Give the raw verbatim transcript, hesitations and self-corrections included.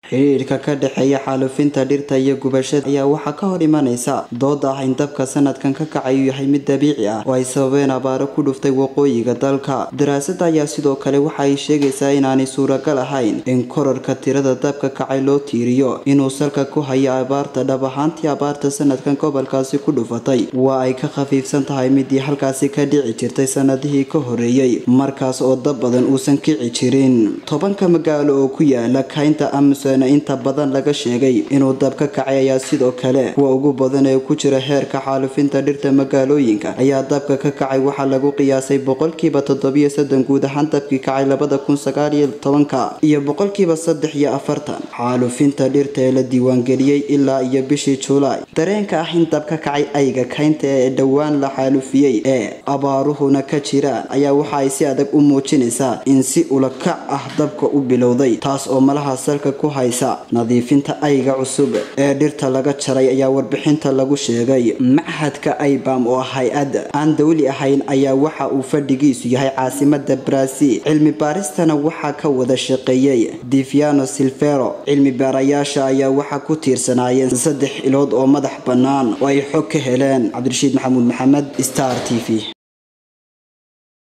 xiriirka ka dhaxeeya xaalufinta dhirta iyo gubashada ayaa waxa ka hor imanaysa dood ah in dabka sanadkan ka kacay uu yahay mid dabiici ah oo ay sababeen abaaro ku dhuftay waqooyiga dalka. Daraasada ayaa sidoo kale waxa ay sheegaysaa inaanay suuragal ahayn in kororka tirada dabka kacay loo tiiriyo inuu salka ku hayo abaarta. Dhab ahaantii abaarta sanadkan gobolkaasi ku dhufatay waa ay ka khafiifsan tahay midii halkaasi ka dhici jirtay sanadihii ka horeeyay, markaas oo dab badan uusan kici jirin. Tobanka magaalo oo ku yaala kaynta Amazon inta badan laga sheegay inuu dab ka kacay ayaa sidoo kale kuwa ugu badan ee ku jira heerka xaalufinta dhirta magaalooyinka ayaa dabka ka kacay waxa lagu qiyaasay boqolkiiba toddoba iyo soddon guud ahaan dabkii kacay labada kun sagaal iyo tobanka iyo boqolkiiba saddex iyo afartan xaalufinta dhirta ee la diiwaangeliyay ilaa iyo bishii Juulaay. Dareenka ah in dab ka kacay ayga kaynta ee dhawaan la xaalufiyay ee abaaruhuna ka jiraan ayaa waxa ay si adag u muujinaysaa in si ula kac ah dabka u bilowday, taas oo malaha salka ku nadiifinta ayga cusub ee dhirta laga jaray ayaa warbixinta lagu sheegay. Machadka Aybam oo hay-ad aan dawli ahayn ayaa waxa uu fadhigiisu yahay caasimada Brazil. Cilmi baaristana waxa ka wada shaqeeyay Diviano Silveiro. Cilmi baarayaasha ayaa waxa ku tiirsanayeen saddex ilood oo madax bannaan oo ay xog ka heleen. Cabdirashiid Maxamuud Maxamed, Star T V.